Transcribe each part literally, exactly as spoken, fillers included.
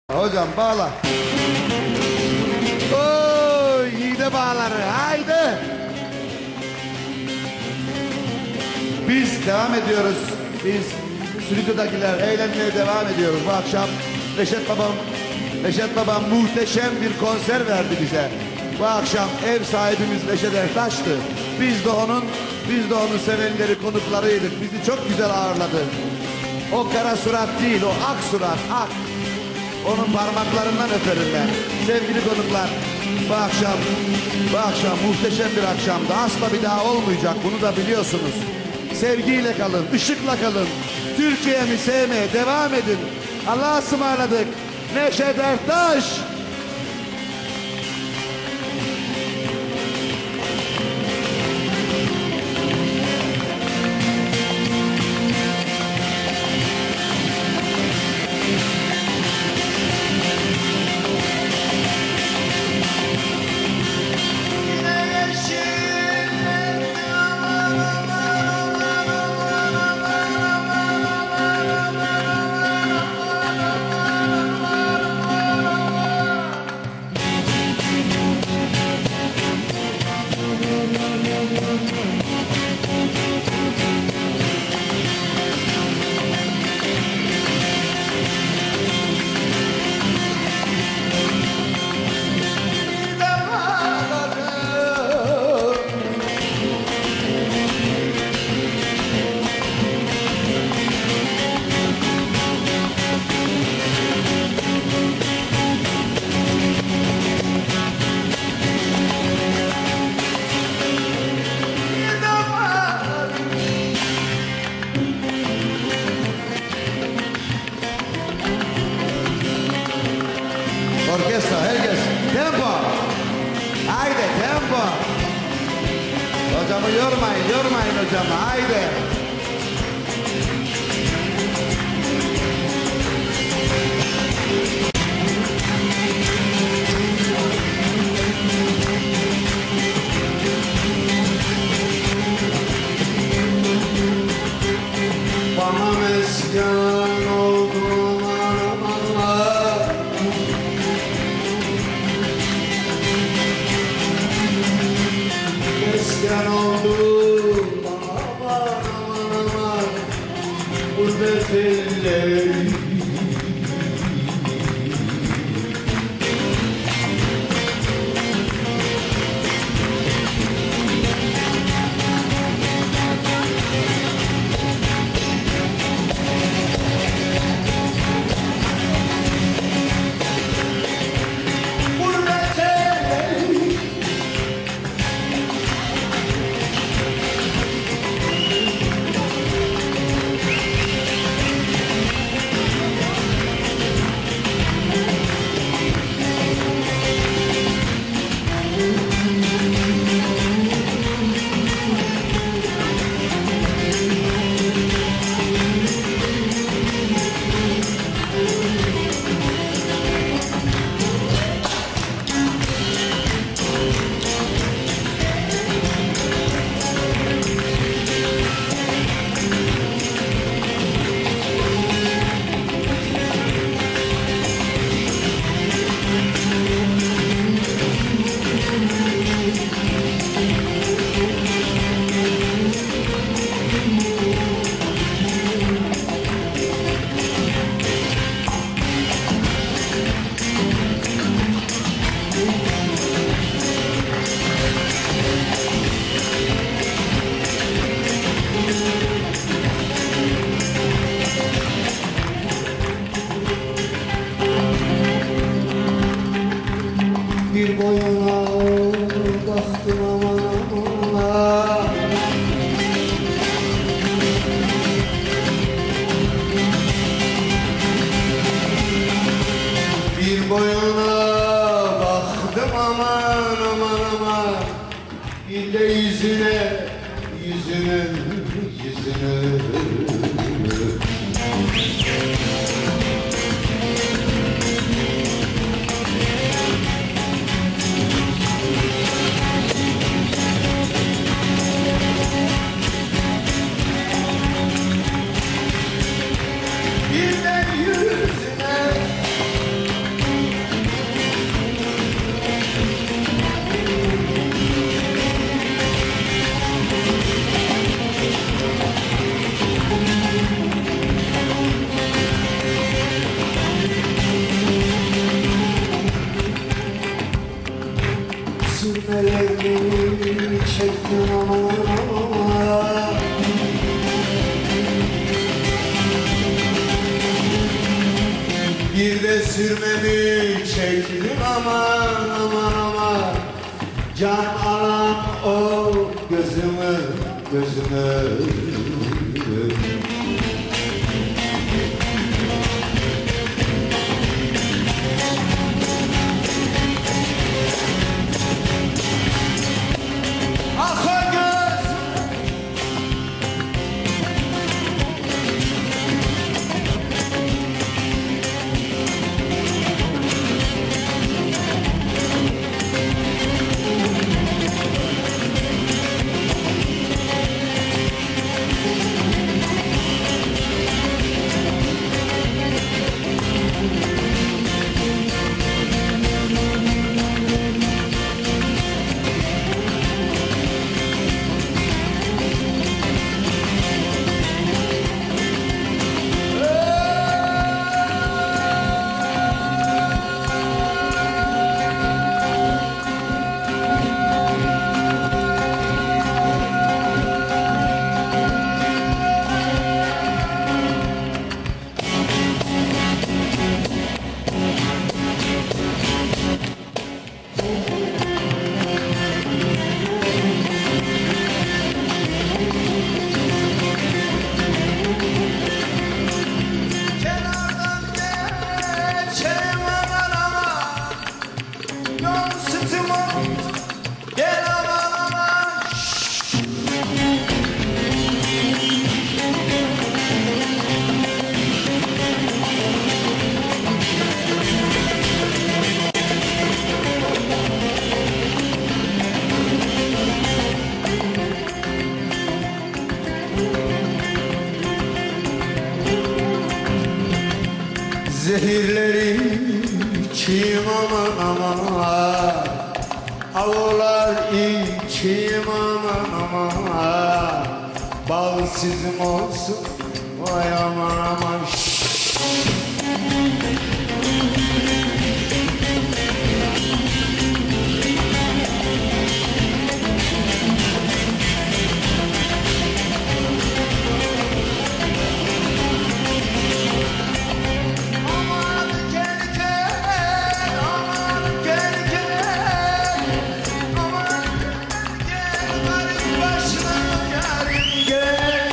Hocam bağla. Oy, iyi de bağları. Haydi. Biz devam ediyoruz. Biz stüdyodakiler eğlenmeye devam ediyoruz. Bu akşam Reşat babam, Reşat babam muhteşem bir konser verdi bize. Bu akşam ev sahibimiz Reşat Ertaş'tı. Biz de onun, biz de onun sevenleri, konuklarıydık. Bizi çok güzel ağırladı. O kara surat değil, o ak surat, ak. Onun parmaklarından öperim ben. Sevgili konuklar, bu akşam, bu akşam muhteşem bir akşamdı. Asla bir daha olmayacak, bunu da biliyorsunuz. Sevgiyle kalın, ışıkla kalın. Türkiye'mi sevmeye devam edin. Allah'a ısmarladık. Neşet Ertaş. Orkestra, herkes. Tempo. Haydi tempo. Hocamı yormayın, yormayın hocamı. Haydi. Bana mesken oldun aramanlar, mesken oldun aman aman aman, gurbet elleri. Bir boyuna baktım aman aman, bir boyuna baktım aman aman aman, bir de yüzüne, yüzüne, yüzüne. Bir de yüzüne, Gözüme sürmemi çektim aman aman aman. Can alan o gözümü gözümü. Akar göz. Kenardan geçerim aman aman. Yol sütüm oldu. Gel aman aman. Zehirleri içeyim aman aman. Avlar içeyim aman aman. Balsızım olsun vay aman aman. Aman gel gel, aman gel gel, aman gel garip başına yarim gel.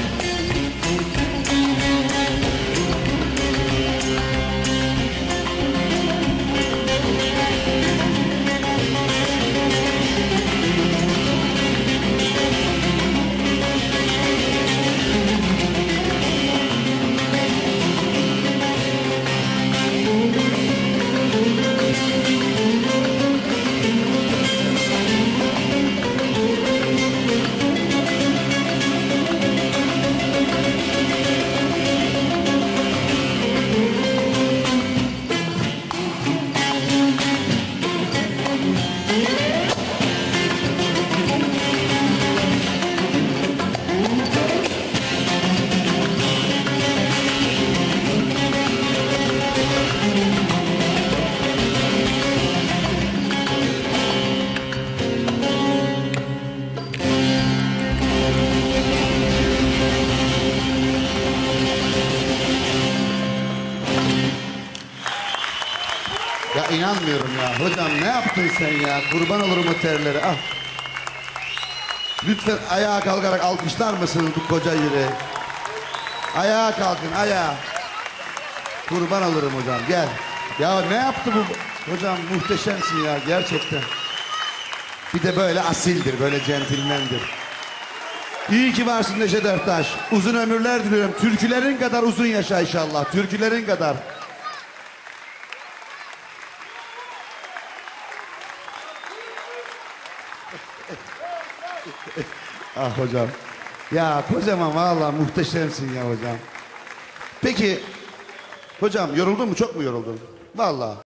Ya inanmıyorum ya. Hocam ne yaptın sen ya? Kurban olurum o terleri. Al. Lütfen ayağa kalkarak alkışlar mısınız bu koca yüreği? Ayağa kalkın, ayağa. Kurban olurum hocam, gel. Ya ne yaptı bu? Hocam muhteşemsin ya, gerçekten. Bir de böyle asildir, böyle centilmendir. İyi ki varsın Neşet Ertaş. Uzun ömürler diliyorum. Türkülerin kadar uzun yaşa inşallah. Türkülerin kadar. Ah hocam. Ya kocaman vallahi muhteşemsin ya hocam. Peki hocam yoruldun mu? Çok mu yoruldun? Vallahi.